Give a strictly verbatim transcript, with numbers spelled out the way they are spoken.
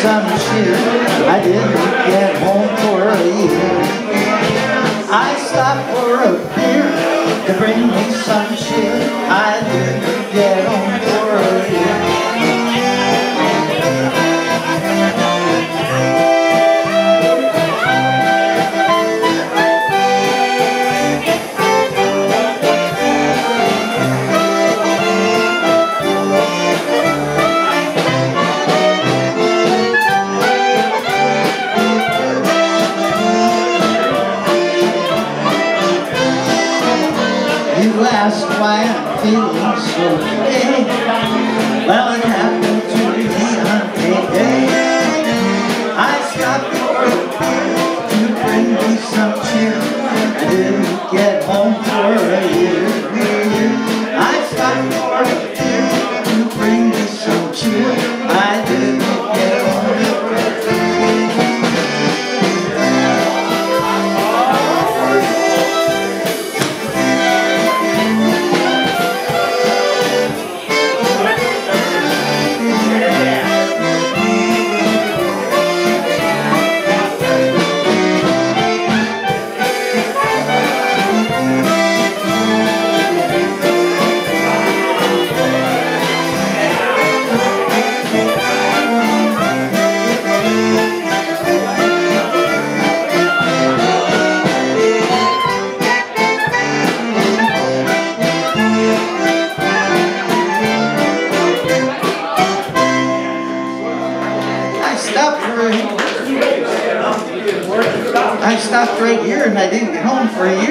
some cheer. I didn't get home for a year. I stopped for a beer to bring me some cheer. I didn't get home for a year. You ask why I'm feeling so gay. Well, it happened to me on payday. I stopped for a beer to bring me some cheer. I didn't get home for a year. I stopped for a beer to bring me some cheer. I didn't get home for a year. I stopped right here and I didn't get home for a year.